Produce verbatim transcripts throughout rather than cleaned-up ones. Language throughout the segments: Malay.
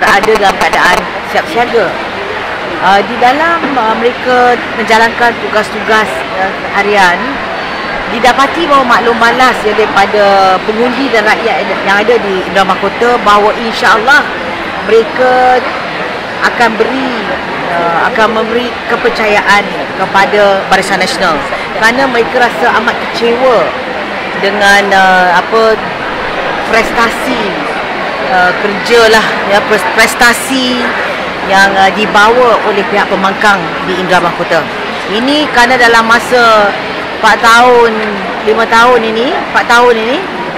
berada dalam keadaan siap siaga. Uh, di dalam uh, mereka menjalankan tugas-tugas uh, harian, didapati bahawa maklum balas yang daripada pengundi dan rakyat yang ada di Indra Mahkota bahawa insya-Allah mereka akan beri uh, akan memberi kepercayaan kepada Barisan Nasional kerana mereka rasa amat kecewa dengan uh, apa prestasi uh, kerjalah ya prestasi yang uh, dibawa oleh pihak pembangkang di Indra Mahkota. Ini kerana dalam masa empat tahun, lima tahun ini, empat tahun ini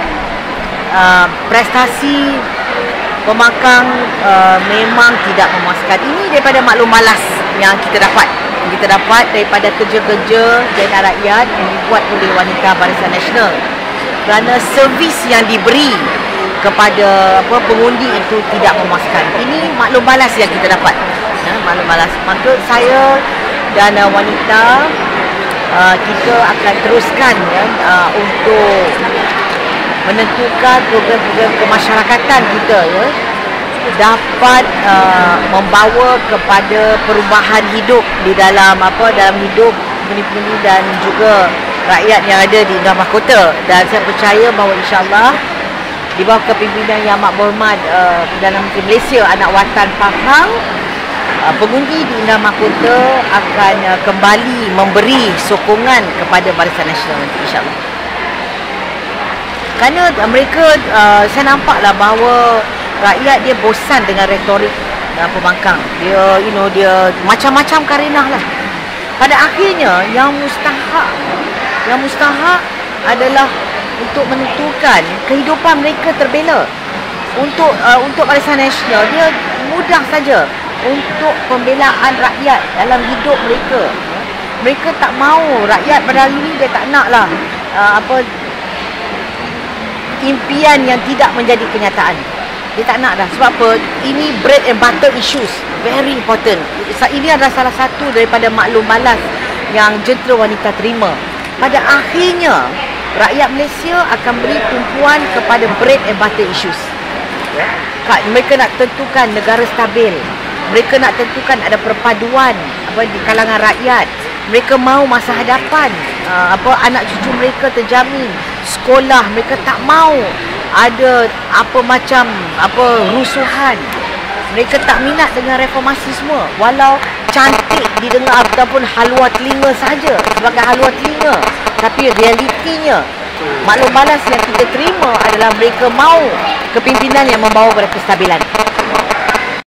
uh, prestasi pembangkang uh, memang tidak memuaskan. Ini daripada maklum balas yang kita dapat. Kita dapat daripada kerja-kerja dana rakyat yang dibuat oleh wanita Barisan Nasional. Kerana servis yang diberi kepada apa pengundi itu tidak memuaskan. Ini maklum balas yang kita dapat. Ya, maklum balas. Maka saya dan uh, wanita uh, kita akan teruskan ya, uh, untuk menentukan program-program kemasyarakatan kita ya, dapat uh, membawa kepada perubahan hidup di dalam apa dalam hidup penghuni dan juga rakyat yang ada di Indra Mahkota. Dan saya percaya bahawa insya-Allah di bawah kepimpinan Yang Amat Berhormat uh, Perdana Menteri Malaysia Anak Watan Pahang, uh, pengundi di Indra Mahkota akan uh, kembali memberi sokongan kepada Barisan Nasional nanti insya-Allah. Kerana uh, mereka uh, saya nampaklah bahawa rakyat dia bosan dengan retorik uh, pembangkang. Dia you know dia macam-macam karenah lah. Pada akhirnya yang mustahak yang mustahak adalah untuk menentukan kehidupan mereka terbela. Untuk uh, untuk Barisan Nasional dia mudah saja untuk pembelaan rakyat dalam hidup mereka. Mereka tak mahu rakyat pada hari ini dia tak naklah uh, apa impian yang tidak menjadi kenyataan. Dia tak nak dah. Sebab apa? Ini bread and butter issues. Very important. Ini adalah salah satu daripada maklum balas yang jentera wanita terima. Pada akhirnya rakyat Malaysia akan beri tumpuan kepada bread and butter issues. Mereka nak tentukan negara stabil. Mereka nak tentukan ada perpaduan apa di kalangan rakyat. Mereka mahu masa hadapan uh, apa anak cucu mereka terjamin. Sekolah mereka tak mahu ada apa macam apa rusuhan. Mereka tak minat dengan reformasi semua. Walau cantik didengar ataupun halua telinga saja sebagai halua telinga, tapi realitinya maklum balas yang kita terima adalah mereka mahu kepimpinan yang membawa kepada kestabilan.